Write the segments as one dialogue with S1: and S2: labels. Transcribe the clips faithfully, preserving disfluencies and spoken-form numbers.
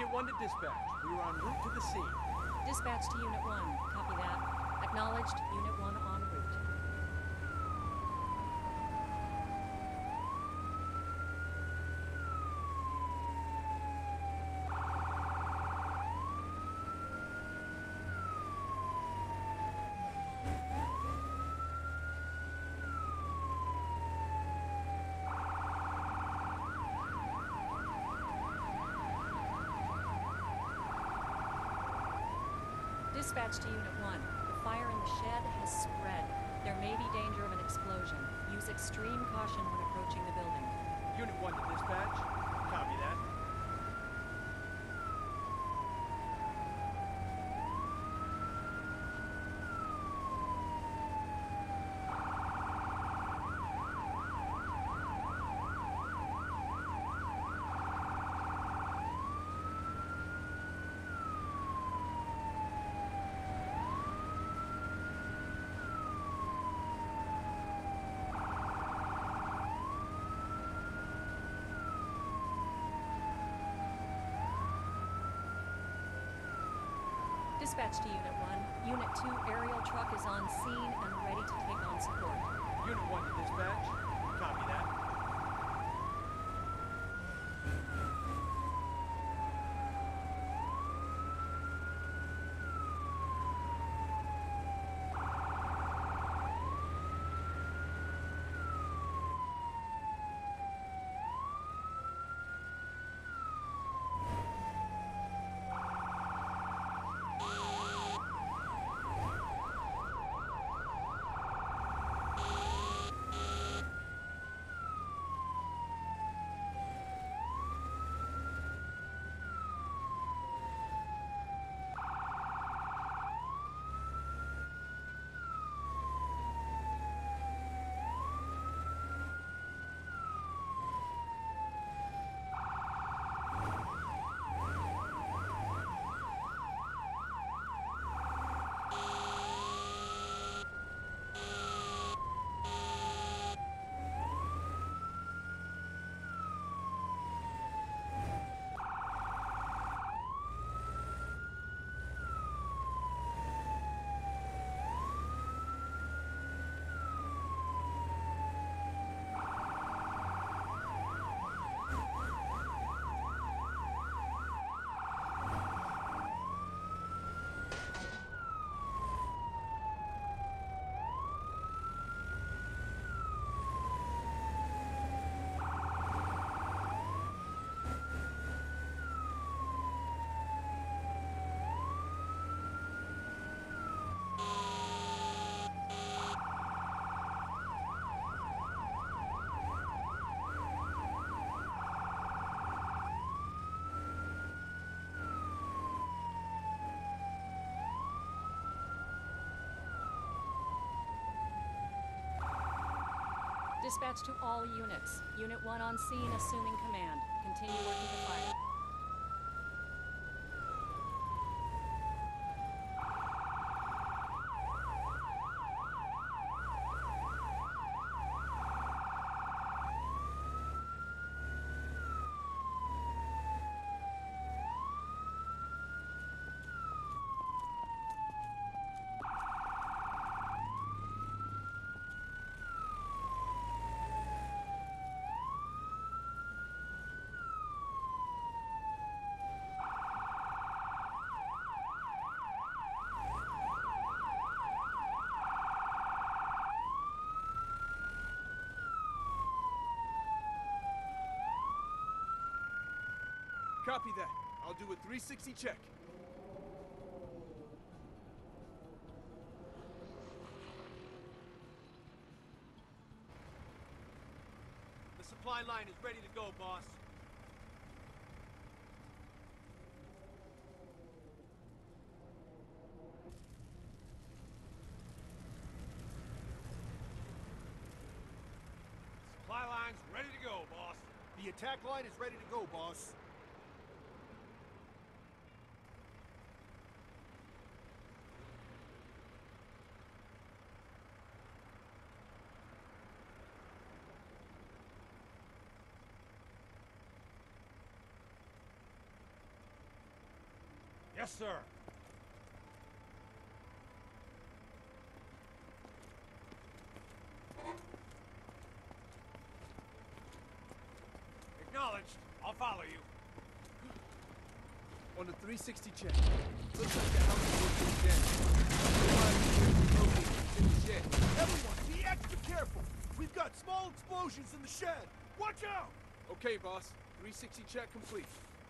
S1: Unit one to dispatch. We are en route to the scene.
S2: Dispatch to Unit one. Copy that. Acknowledged. Unit one en route. Dispatch to Unit one. The fire in the shed has spread. There may be danger of an explosion. Use extreme caution when approaching the building.
S1: Unit one to dispatch. Copy that.
S2: Dispatch to Unit one. Unit two aerial truck is on scene and ready to take on support.
S1: Unit one to dispatch. Copy that.
S2: Dispatch to all units. Unit one on scene, assuming command. Continue working the fire.
S1: Copy that. I'll do a three sixty check. The supply line is ready to go, boss. Supply line's ready to go, boss.
S3: The attack line is ready to go, boss. Yes, sir. Acknowledged. I'll follow you.
S1: On the three sixty check. Looks like the house is working again. In the shed.
S3: Everyone, be extra careful. We've got small explosions in the shed. Watch out!
S1: Okay, boss. three sixty check complete.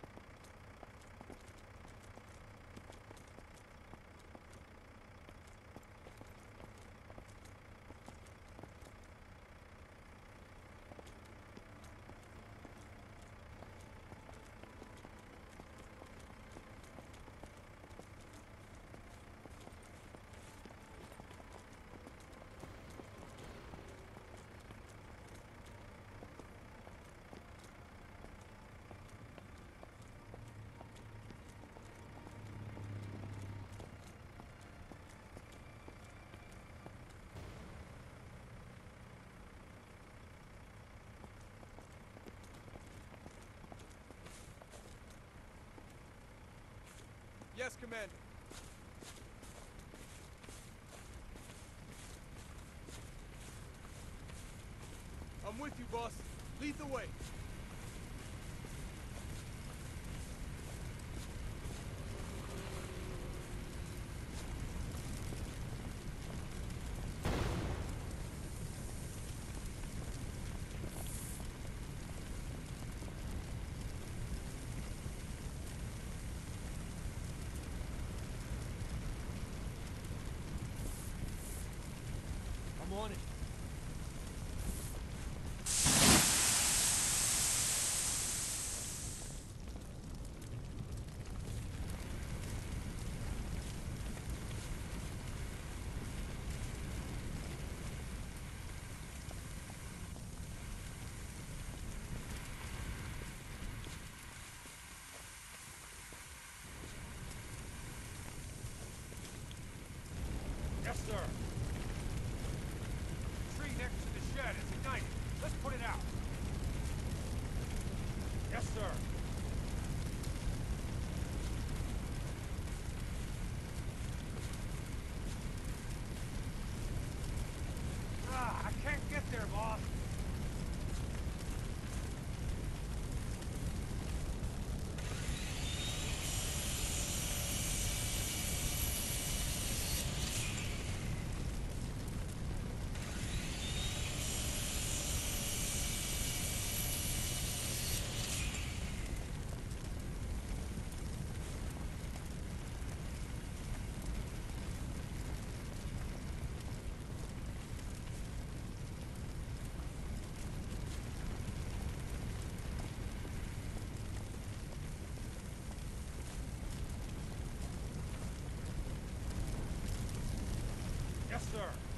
S1: Yes, Commander. I'm with you, boss. Lead the way. I'm on it.
S3: Yes, sir. The tree next to the shed is ignited. Let's put it out. Yes, sir. Ah, I can't get there, boss. Yes, sir.